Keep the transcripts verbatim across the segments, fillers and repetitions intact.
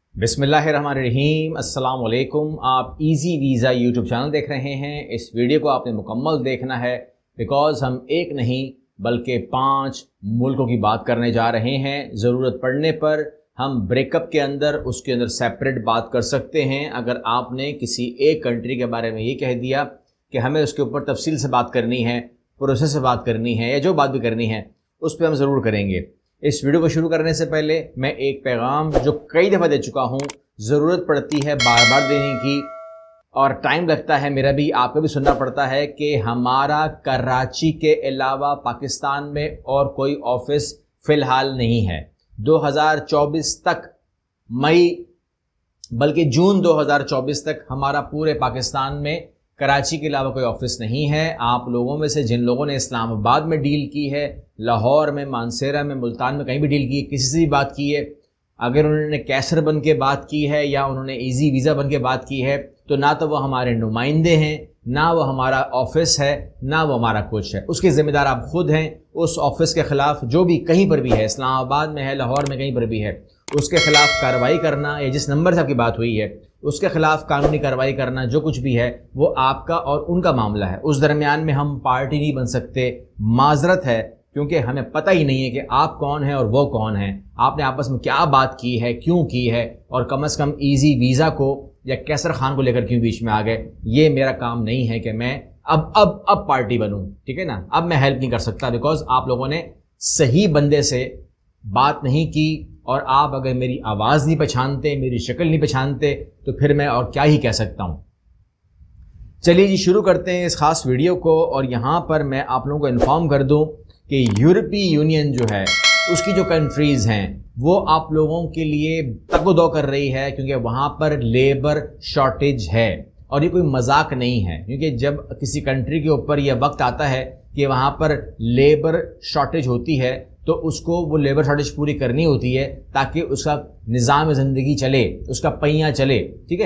बिस्मिल्लाहिर्रहमानिर्रहीम, अस्सलाम वालेकुम। आप इजी वीज़ा यूट्यूब चैनल देख रहे हैं। इस वीडियो को आपने मुकम्मल देखना है बिकॉज़ हम एक नहीं बल्कि पांच मुल्कों की बात करने जा रहे हैं। ज़रूरत पड़ने पर हम ब्रेकअप के अंदर उसके अंदर सेपरेट बात कर सकते हैं। अगर आपने किसी एक कंट्री के बारे में ये कह दिया कि हमें उसके ऊपर तफसील से बात करनी है, प्रोसेस से बात करनी है या जो बात भी करनी है उस पर हम ज़रूर करेंगे। इस वीडियो को शुरू करने से पहले मैं एक पैगाम जो कई दफ़ा दे चुका हूँ, ज़रूरत पड़ती है बार बार देने की और टाइम लगता है, मेरा भी आपको भी सुनना पड़ता है कि हमारा कराची के अलावा पाकिस्तान में और कोई ऑफिस फ़िलहाल नहीं है। दो हज़ार चौबीस तक, मई बल्कि जून दो हज़ार चौबीस तक हमारा पूरे पाकिस्तान में कराची के अलावा कोई ऑफिस नहीं है। आप लोगों में से जिन लोगों ने इस्लामाबाद में डील की है, लाहौर में, मानसेरा में, मुल्तान में कहीं भी डील की है, किसी से भी बात की है, अगर उन्होंने कैसर बन के बात की है या उन्होंने इजी वीज़ा बन के बात की है, तो ना तो वो हमारे नुमाइंदे हैं, ना वो हमारा ऑफिस है, ना वो हमारा कुछ है। उसके ज़िम्मेदार आप खुद हैं। उस ऑफिस के ख़िलाफ़ जो भी कहीं पर भी है, इस्लामाबाद में है, लाहौर में कहीं पर भी है, उसके ख़िलाफ़ कार्रवाई करना या जिस नंबर से आपकी बात हुई है उसके ख़िलाफ़ कानूनी कार्रवाई करना, जो कुछ भी है वो आपका और उनका मामला है। उस दरमियान में हम पार्टी नहीं बन सकते। माजरत है क्योंकि हमें पता ही नहीं है कि आप कौन हैं और वो कौन हैं, आपने आपस में क्या बात की है, क्यों की है, और कम अज़ कम इजी वीज़ा को या कैसर खान को लेकर क्यों बीच में आ गए। ये मेरा काम नहीं है कि मैं अब अब अब पार्टी बनूं, ठीक है ना। अब मैं हेल्प नहीं कर सकता बिकॉज आप लोगों ने सही बंदे से बात नहीं की, और आप अगर मेरी आवाज़ नहीं पहचानते, मेरी शक्ल नहीं पहचानते, तो फिर मैं और क्या ही कह सकता हूँ। चलिए जी, शुरू करते हैं इस ख़ास वीडियो को। और यहाँ पर मैं आप लोगों को इन्फॉर्म कर दूँ कि यूरोपीय यूनियन जो है उसकी जो कंट्रीज़ हैं वो आप लोगों के लिए तगदो कर रही है, क्योंकि वहाँ पर लेबर शॉर्टेज है। और ये कोई मजाक नहीं है, क्योंकि जब किसी कंट्री के ऊपर यह वक्त आता है कि वहाँ पर लेबर शॉर्टेज होती है तो उसको वो लेबर शॉर्टेज पूरी करनी होती है ताकि उसका निज़ाम ज़िंदगी चले, उसका पहिया चले, ठीक है।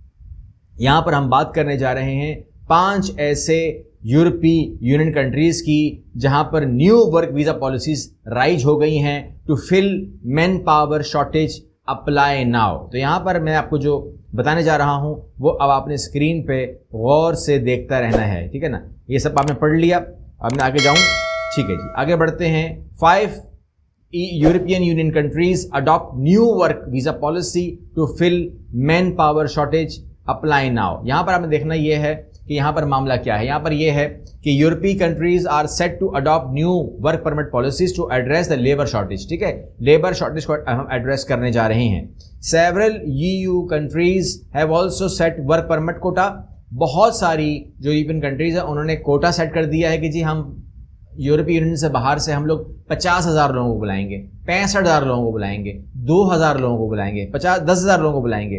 यहाँ पर हम बात करने जा रहे हैं पांच ऐसे यूरोपीय यूनियन कंट्रीज़ की जहाँ पर new work visa policies rise हो गई हैं to fill man power shortage apply now. तो यहाँ पर मैं आपको जो बताने जा रहा हूँ वो अब आपने स्क्रीन पे गौर से देखता रहना है, ठीक है ना। ये सब आपने पढ़ लिया, अब मैं आगे जाऊँ, ठीक है जी, आगे बढ़ते हैं। Five European Union countries adopt new work visa policy to fill man power shortage apply now. यहाँ पर आपने देखना यह है कि यहाँ पर मामला क्या है। यहाँ पर यह है कि यूरोपीय countries are set to adopt new work permit policies to address the labour shortage, ठीक है। लेबर शॉर्टेज को हम एड्रेस करने जा रहे हैं। Several EU countries have also set work permit quota. बहुत सारी जो यूरोपियन कंट्रीज है उन्होंने कोटा सेट कर दिया है कि जी हम यूरोपीय यूनियन से बाहर से हम लोग पचास हजार लोगों को बुलाएंगे, पैंसठ हजार लोगों को बुलाएंगे, दो हजार लोगों को बुलाएंगे, पचास दस हजार लोगों को बुलाएंगे।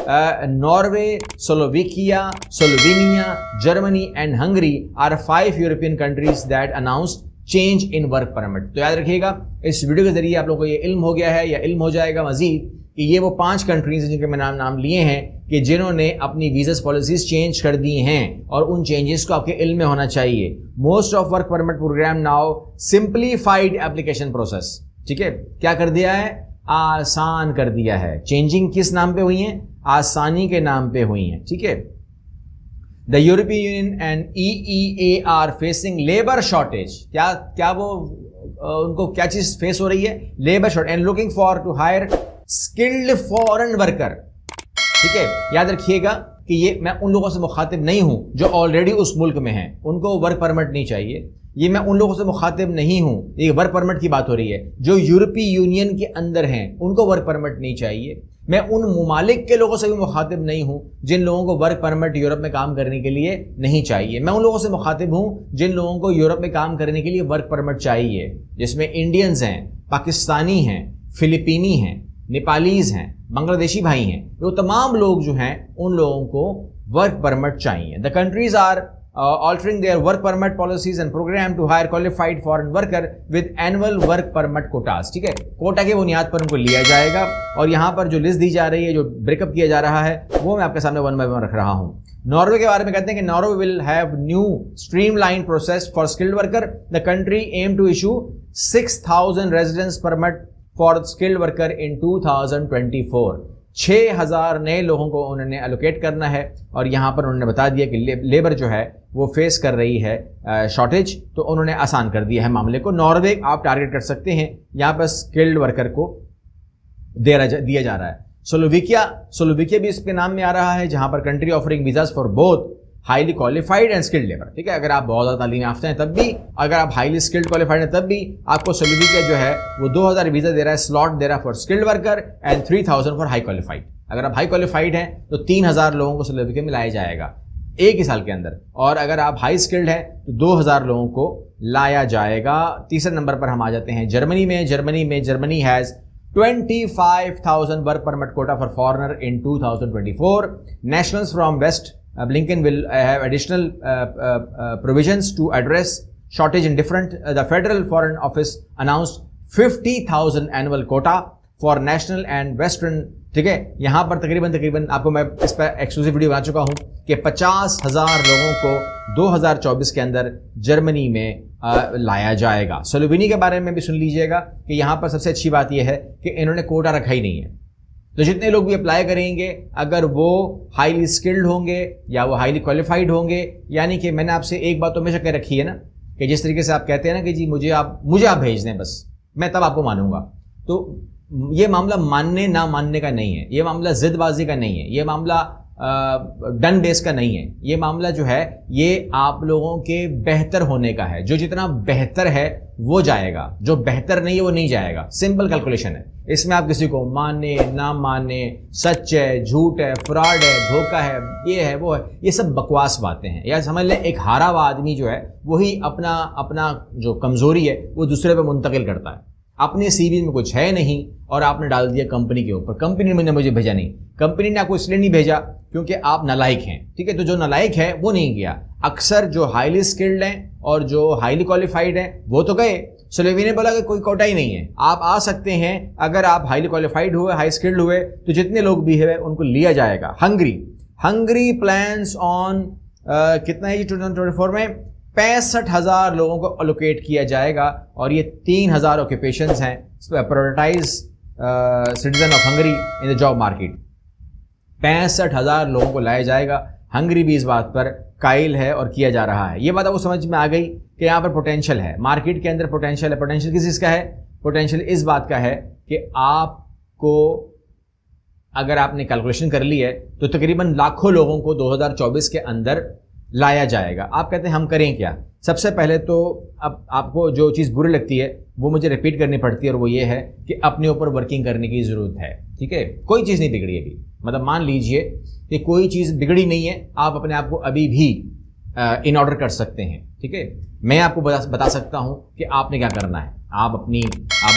Norway, Slovakia, Slovenia, Germany and Hungary are five European countries that announced change in work permit. तो याद रखिएगा, इस वीडियो के जरिए आप लोगों को ये इल्म हो गया है या इल्म हो जाएगा मजीद कि ये वो पांच कंट्रीज हैं जिनके मैं नाम नाम लिए हैं कि जिन्होंने अपनी वीज़ा पॉलिसीज चेंज कर दी हैं, और उन चेंजेस को आपके इल्म में होना चाहिए। Most of work permit program now simplified application process, ठीक है। क्या कर दिया है? आसान कर दिया है। चेंजिंग किस नाम पे हुई है? आसानी के नाम पे हुई है, ठीक है। The European Union and E E A are facing labour shortage. क्या क्या वो उनको क्या चीज फेस हो रही है? Labour shortage and looking for to hire skilled foreign worker, ठीक है। याद रखिएगा कि ये मैं उन लोगों से मुखातिब नहीं हूं जो ऑलरेडी उस मुल्क में हैं, उनको वर्क परमिट नहीं चाहिए। ये मैं उन लोगों से मुखातिब नहीं हूं, ये वर्क परमिट की बात हो रही है। जो यूरोपीय यूनियन के अंदर हैं उनको वर्क परमिट नहीं चाहिए। मैं उन ममालिक के लोगों से भी मुखातिब नहीं हूं जिन लोगों को वर्क परमिट यूरोप में काम करने के लिए नहीं चाहिए। मैं उन लोगों से मुखातिब हूं जिन लोगों को यूरोप में काम करने के लिए वर्क परमिट चाहिए, जिसमें इंडियंस हैं, पाकिस्तानी हैं, फिलिपीनी हैं, नेपालीज हैं, बांग्लादेशी भाई हैं। वो तमाम लोग जो हैं उन लोगों को वर्क परमिट चाहिए। The countries are altering their work permit policies and program to hire qualified foreign worker with annual work permit quotas, ठीक है। कोटा की बुनियाद पर उनको लिया जाएगा। और यहाँ पर जो लिस्ट दी जा रही है, जो ब्रेकअप किया जा रहा है, वो मैं आपके सामने वन बाय वन रख रहा हूँ। नॉर्वे के बारे में कहते हैं कि Norway will have new streamline process for skilled worker. The country aim to issue six thousand residence permit for skilled worker in two thousand twenty four. چھ ہزار نئے لوگوں کو انہوں نے الوکیٹ کرنا ہے، اور یہاں پر انہوں نے بتا دیا کہ لیبر جو ہے وہ فیس کر رہی ہے شارٹیج، تو انہوں نے آسان کر دیا ہے معاملے کو۔ ناروے آپ ٹارگیٹ کر سکتے ہیں، یہاں پر اسکلڈ ورکر کو دیا جا رہا ہے۔ سلوویکیا سلوویکیا بھی اس کے نام میں آ رہا ہے، جہاں پر country offering visas for both highly qualified and skilled labour, ٹھیک ہے، اگر آپ بہت زیادہ تعلیم یافتہ ہیں تب بھی، اگر آپ ہائیلی اسکلڈ کوالیفائڈ ہیں تب بھی آپ کو سلوویکیا جو ہے وہ دو ہزار ویزا دے رہا ہے، سلاٹ دے رہا ہے for skilled worker and three thousand for high qualified. اگر آپ ہائی کوالیفائڈ ہیں تو تین ہزار لوگوں کو سلوویکیا میں لایا جائے گا ایک ہی سال کے اندر، اور اگر آپ ہائی اسکلڈ ہیں تو دو ہزار لوگوں کو لایا جائے گا۔ تیسرے نمبر پر ہم آ جاتے ہیں جرمنی میں۔ جرمنی میں Germany has twenty five thousand work permit quota for foreigner in two thousand twenty four. Nationals from west Uh, Blinken will uh, have additional uh, uh, uh, provisions to address shortage in different. Uh, the Federal Foreign Office announced fifty thousand annual quota for national and western. ٹھیک ہے، یہاں پر تقریباً تقریباً آپ کو میں اس پہ exclusive video بنا چکا ہوں کہ پچاس ہزار لوگوں کو دو ہزار چوبیس کے اندر جرمنی میں آ, لایا جائے گا۔ سلووینی کے بارے میں بھی سن لیجئے گا کہ یہاں پر سب سے اچھی بات یہ ہے کہ انہوں نے کوٹا رکھا ہی نہیں ہے، تو جتنے لوگ بھی اپلائی کریں گے اگر وہ ہائیلی اسکلڈ ہوں گے یا وہ ہائیلی کوالیفائڈ ہوں گے، یعنی کہ میں نے آپ سے ایک بات تو ہمیشہ کہہ رکھی ہے نا کہ جس طریقے سے آپ کہتے ہیں نا کہ جی مجھے آپ مجھے آپ بھیج دیں بس میں تب آپ کو مانوں گا، تو یہ معاملہ ماننے نہ ماننے کا نہیں ہے، یہ معاملہ ضد بازی کا نہیں ہے، یہ معاملہ ڈن بیس کا نہیں ہے، یہ معاملہ جو ہے یہ آپ لوگوں کے بہتر ہونے کا ہے۔ جو جتنا بہتر ہے وہ جائے گا، جو بہتر نہیں ہے وہ نہیں جائے گا، سمپل کیلکولیشن ہے۔ اس میں آپ کسی کو مانے نہ مانے، سچ ہے جھوٹ ہے فراڈ ہے دھوکہ ہے یہ ہے وہ ہے، یہ سب بکواس باتیں ہیں۔ یا سمجھ لیں ایک ہارا ہوا آدمی جو ہے وہی اپنا اپنا جو کمزوری ہے وہ دوسرے پہ منتقل کرتا ہے۔ اپنے سی وی میں کچھ ہے نہیں اور آپ نے ڈال دیا کمپنی کے اوپر، کمپنی نے مجھے بھیجا نہیں، کمپنی نے آپ کو اس لیے نہیں بھیجا کیونکہ آپ نالائق ہیں، ٹھیک ہے، تو جو نالائق ہے وہ نہیں گیا۔ اکثر جو ہائیلی اسکلڈ ہیں اور جو ہائیلی کوالیفائڈ ہیں وہ تو گئے۔ سلووینیا نے بولا کہ کوئی کوٹا ہی نہیں ہے، آپ آ سکتے ہیں، اگر آپ ہائیلی کوالیفائڈ ہوئے ہائی اسکلڈ ہوئے تو جتنے لوگ بھی ہیں ان کو لیا جائے گا۔ ہنگری ہنگری پلانس آن کتنا ہے جی ٹو تھاؤزینڈ ٹوئنٹی فور میں پینسٹھ ہزار لوگوں کو الوکیٹ کیا جائے گا، اور یہ تین ہزار آکوپیشنز ہیں prioritize citizen of Hungary in the job market. پینسٹھ ہزار لوگوں کو لایا جائے گا۔ ہنگری بھی اس بات پر قائل ہے اور کیا جا رہا ہے۔ یہ بات آپ کو سمجھ میں آ گئی کہ یہاں پر پوٹینشیل ہے، مارکیٹ کے اندر پوٹینشیل ہے۔ پوٹینشیل کس چیز کا ہے؟ پوٹینشیل اس بات کا ہے کہ آپ کو اگر آپ نے کیلکولیشن کر لی ہے تو تقریباً لاکھوں لوگوں کو دو ہزار چوبیس کے اندر لایا جائے گا۔ آپ کہتے ہیں ہم کریں کیا؟ سب سے پہلے تو اب آپ کو جو چیز بری لگتی ہے وہ مجھے ریپیٹ کرنی پڑتی ہے، اور وہ یہ ہے کہ اپنے اوپر ورکنگ کرنے کی ضرورت ہے، ٹھیک ہے۔ کوئی چیز نہیں بگڑی ابھی، مطلب مان لیجئے کہ کوئی چیز بگڑی نہیں ہے، آپ اپنے آپ کو ابھی بھی ان آرڈر کر سکتے ہیں، ٹھیک ہے۔ میں آپ کو بتا سکتا ہوں کہ آپ نے کیا کرنا ہے۔ آپ اپنی آپ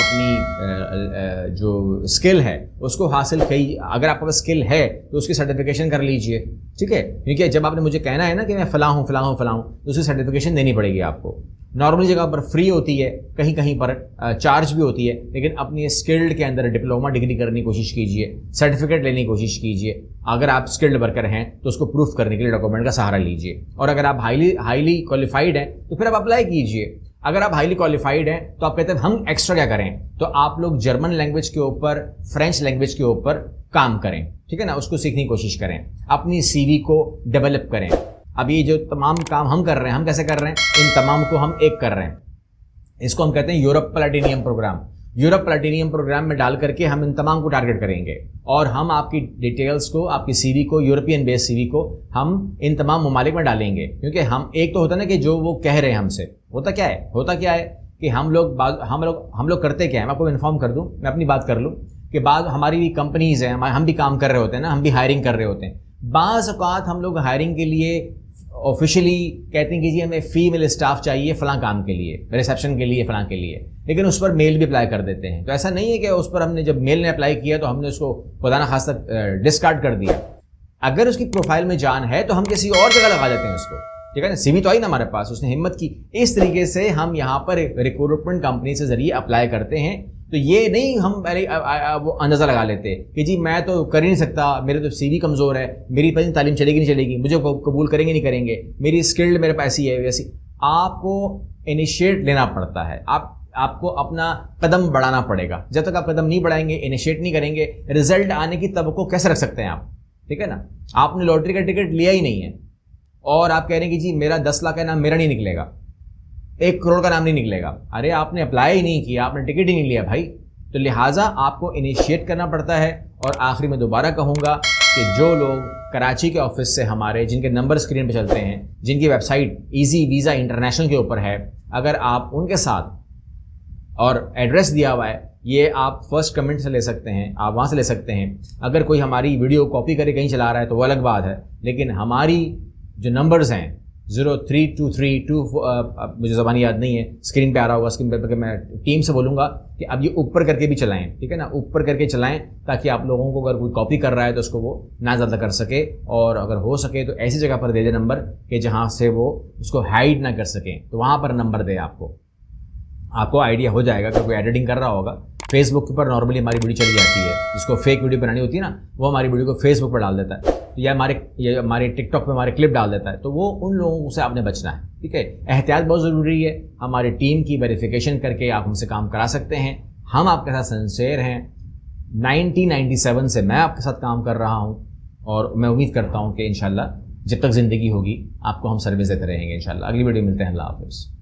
اپنی جو اسکل ہے اس کو حاصل کی، اگر آپ کے پاس اسکل ہے تو اس کی سرٹیفکیشن کر لیجئے، ٹھیک ہے، کیونکہ جب آپ نے مجھے کہنا ہے نا کہ میں فلاں ہوں فلاں ہوں فلاں ہوں تو اس کی سرٹیفکیشن دینی پڑے گی آپ کو۔ نارملی جگہ پر فری ہوتی ہے، کہیں کہیں پر چارج بھی ہوتی ہے، لیکن اپنی اسکلڈ کے اندر ڈپلوما ڈگری کرنے کی کوشش کیجئے، سرٹیفکیٹ لینے کی کوشش کیجئے۔ اگر آپ اسکلڈ ورکر ہیں تو اس کو پروف کرنے کے لیے ڈاکومنٹ کا سہارا لیجئے، اور اگر آپ ہائیلی ہائیلی کوالیفائڈ ہیں تو پھر آپ اپلائی کیجئے۔ اگر آپ ہائیلی کوالیفائڈ ہیں تو آپ کہتے ہیں ہم ایکسٹرا کیا کریں، تو آپ لوگ جرمن لینگویج کے اوپر، فرینچ لینگویج کے اوپر کام کریں، ٹھیک ہے نا، اس کو سیکھنے کی کوشش کریں، اپنی سی وی کو ڈیولپ کریں۔ اب یہ جو تمام کام ہم کر رہے ہیں، ہم کیسے کر رہے ہیں؟ ان تمام کو ہم ایک کر رہے ہیں، اس کو ہم کہتے ہیں Europe platinum program. Europe platinum program میں ڈال کر کے ہم ان تمام کو ٹارگیٹ کریں گے، اور ہم آپ کی ڈیٹیلز کو، آپ کی سی وی کو، یورپین بیس سی وی کو ہم ان تمام ممالک میں ڈالیں گے، کیونکہ ہم ایک تو ہوتا ہے نا کہ جو وہ کہہ رہے ہیں ہم سے، ہوتا کیا ہے ہوتا کیا ہے کہ ہم لوگ ہم لوگ ہم لوگ کرتے کیا ہیں، میں آپ کو انفارم کر دوں، میں اپنی بات کر لوں کہ بعض ہماری بھی کمپنیز ہیں، ہم بھی کام کر رہے ہوتے ہیں نا، ہم بھی ہائرنگ کر رہے ہوتے ہیں۔ بعض اوقات ہم لوگ ہائرنگ کے لیے آفیشلی کہتے ہیں کہ جی ہمیں فیمیل اسٹاف چاہیے فلاں کام کے لیے، ریسیپشن کے لیے فلاں کے لیے، لیکن اس پر میل بھی اپلائی کر دیتے ہیں۔ تو ایسا نہیں ہے کہ اس پر ہم نے جب میل نے اپلائی کیا تو ہم نے اس کو خدا نخواستہ ڈسکارڈ کر دیا۔ اگر اس کی پروفائل میں جان ہے تو ہم کسی اور جگہ لگا دیتے ہیں اس کو، ٹھیک ہے نا، سی وی تو آئی نا ہمارے پاس، اس نے ہمت کی۔ اس طریقے سے ہم یہاں پر ریکروٹمنٹ کمپنی سے ذریعے اپلائی کرتے ہیں، تو یہ نہیں ہم پہلے وہ اندازہ لگا لیتے کہ جی میں تو کر ہی نہیں سکتا، میرے تو سی وی کمزور ہے، میری پتہ نہیں تعلیم چلے گی نہیں چلے گی، مجھے قبول کریں گے نہیں کریں گے، میری اسکلڈ میرے پاس ایسی ہے ویسی۔ آپ کو انیشیٹ لینا پڑتا ہے۔ آپ آپ کو اپنا قدم بڑھانا پڑے گا. جب تک آپ قدم نہیں بڑھائیں گے, انیشیٹ نہیں کریں گے, رزلٹ آنے کی توقع کیسے رکھ سکتے ہیں آپ؟ ٹھیک ہے نا. آپ نے لاٹری کا ٹکٹ لیا ہی نہیں ہے اور آپ کہہ رہے ہیں کہ جی میرا دس لاکھ کا نام میرا نہیں نکلے گا, ایک کروڑ کا نام نہیں نکلے گا. ارے آپ نے اپلائی ہی نہیں کیا, آپ نے ٹکٹ ہی نہیں لیا بھائی. تو لہٰذا آپ کو انیشیٹ کرنا پڑتا ہے. اور آخری میں دوبارہ کہوں گا کہ جو لوگ کراچی کے آفس سے ہمارے, جن کے نمبر اسکرین پہ چلتے ہیں, جن کی web site easy visa international کے اوپر ہے, اگر آپ ان کے ساتھ اور ایڈریس دیا ہوا ہے, یہ آپ فرسٹ کمنٹ سے لے سکتے ہیں, آپ وہاں سے لے سکتے ہیں. اگر کوئی ہماری ویڈیو کاپی کرے کہیں چلا رہا ہے تو وہ الگ بات ہے, لیکن ہماری جو نمبرز ہیں zero three two three two مجھے زبانی یاد نہیں ہے, اسکرین پہ آ رہا ہوگا, اسکرین پہ میں ٹیم سے بولوں گا کہ اب یہ اوپر کر کے بھی چلائیں. ٹھیک ہے نا, اوپر کر کے چلائیں تاکہ آپ لوگوں کو اگر کوئی کاپی کر رہا ہے تو اس کو وہ نہ زیادہ کر سکے, اور اگر ہو سکے تو ایسی جگہ پر دے دے نمبر کہ جہاں سے وہ اس کو ہائڈ نہ کر سکیں, تو وہاں پر نمبر دے. آپ کو آپ کو آئیڈیا ہو جائے گا کہ کوئی ایڈیٹنگ کر رہا ہوگا. فیس بک پر نارملی ہماری ویڈیو چلی جاتی ہے, جس کو فیک ویڈیو بنانی ہوتی ہے نا, وہ ہماری ویڈیو کو فیس بک پر ڈال دیتا ہے, یا ہمارے یا ہمارے ٹک ٹاک پہ ہمارے کلپ ڈال دیتا ہے. تو وہ ان لوگوں سے آپ نے بچنا ہے. ٹھیک ہے, احتیاط بہت ضروری ہے. ہماری ٹیم کی ویریفیکیشن کر کے آپ ہم سے کام کرا سکتے ہیں. ہم آپ کے ساتھ سنسیئر ہیں. نائنٹین نائنٹی سیون سے میں آپ کے ساتھ کام کر رہا ہوں, اور میں امید کرتا ہوں کہ انشاءاللہ جب تک زندگی ہوگی آپ کو ہم سروس دیتے رہیں گے انشاءاللہ. اگلی ویڈیو ملتے ہیں. اللہ حافظ.